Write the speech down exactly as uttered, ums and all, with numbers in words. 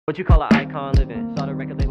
What you call an icon living? Saw the record label.